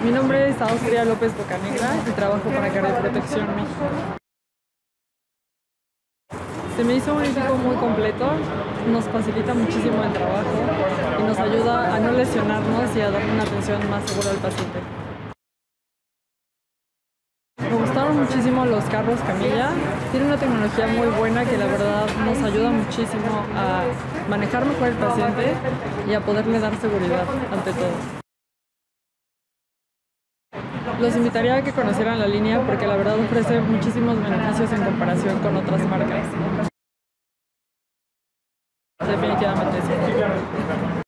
Mi nombre es Austria López Bocanegra y trabajo para Cardioprotección México. Se me hizo un equipo muy completo, nos facilita muchísimo el trabajo y nos ayuda a no lesionarnos y a dar una atención más segura al paciente. Me gustaron muchísimo los carros camilla, tiene una tecnología muy buena que la verdad nos ayuda muchísimo a manejar mejor el paciente y a poderle dar seguridad ante todo. Los invitaría a que conocieran la línea porque la verdad ofrece muchísimos beneficios en comparación con otras marcas. Definitivamente sí.